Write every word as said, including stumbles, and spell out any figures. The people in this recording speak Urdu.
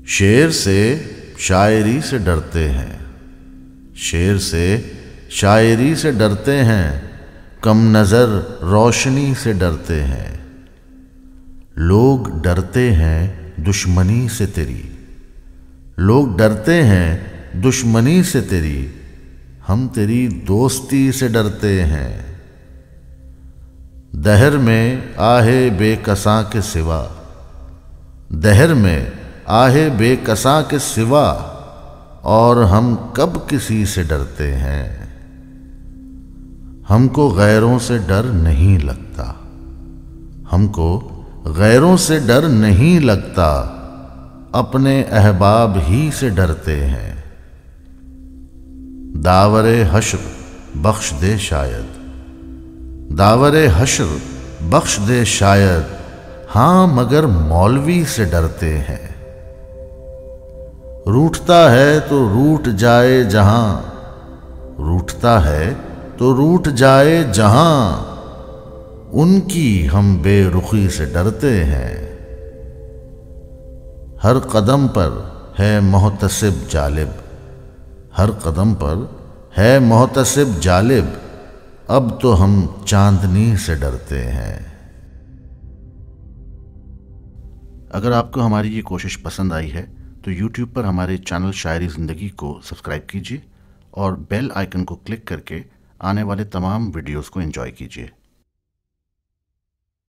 شیر سے شاعری سے ڈرتے ہیں، شیر سے شاعری سے ڈرتے ہیں، کم نظر روشنی سے ڈرتے ہیں۔ لوگ ڈرتے ہیں دشمنی سے تیری، لوگ ڈرتے ہیں دشمنی سے تیری، ہم تیری دوستی سے ڈرتے ہیں۔ دہر میں آہے بے کساں کے سوا، دہر میں آہے بے کساں کے سوا، اور ہم کب کسی سے ڈرتے ہیں۔ ہم کو غیروں سے ڈر نہیں لگتا، ہم کو غیروں سے ڈر نہیں لگتا، اپنے احباب ہی سے ڈرتے ہیں۔ داور حشر بخش دے شاید، داور حشر بخش دے شاید، ہاں مگر مولوی سے ڈرتے ہیں۔ روٹھتا ہے تو روٹھ جائے جہاں، روٹھتا ہے تو روٹھ جائے جہاں، ان کی ہم بے رخی سے ڈرتے ہیں۔ ہر قدم پر ہے محتسب جالب، ہر قدم پر ہے محتسب جالب، اب تو ہم چاندنی سے ڈرتے ہیں۔ اگر آپ کو ہماری یہ کوشش پسند آئی ہے تو یوٹیوب پر ہمارے چینل شاعری زندگی کو سبسکرائب کیجیے اور بیل آئیکن کو کلک کر کے آنے والے تمام ویڈیوز کو انجوائے کیجیے۔